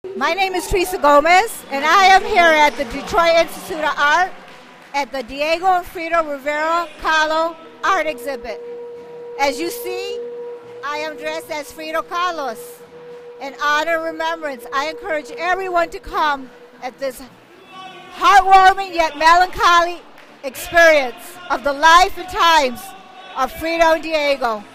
My name is Teresa Gomez, and I am here at the Detroit Institute of Art at the Diego and Frida Rivera Kahlo Art Exhibit. As you see, I am dressed as Frida Kahlo. In honor and remembrance, I encourage everyone to come at this heartwarming yet melancholy experience of the life and times of Frida and Diego.